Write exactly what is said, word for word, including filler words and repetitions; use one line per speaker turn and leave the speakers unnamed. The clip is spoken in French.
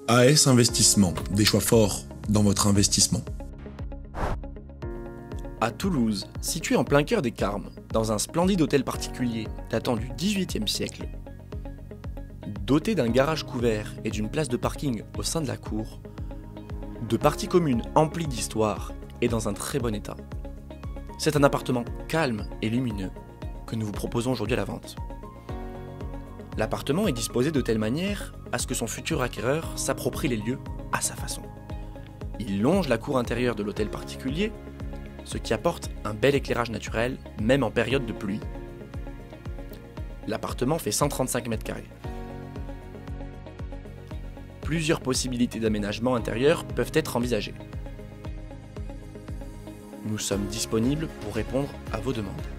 A S Investissement, des choix forts dans votre investissement.
À Toulouse, situé en plein cœur des Carmes, dans un splendide hôtel particulier datant du dix-huitième siècle, doté d'un garage couvert et d'une place de parking au sein de la cour, de parties communes emplies d'histoire et dans un très bon état. C'est un appartement calme et lumineux que nous vous proposons aujourd'hui à la vente. L'appartement est disposé de telle manière à ce que son futur acquéreur s'approprie les lieux à sa façon. Il longe la cour intérieure de l'hôtel particulier, ce qui apporte un bel éclairage naturel, même en période de pluie. L'appartement fait cent trente-cinq mètres carrés. Plusieurs possibilités d'aménagement intérieur peuvent être envisagées. Nous sommes disponibles pour répondre à vos demandes.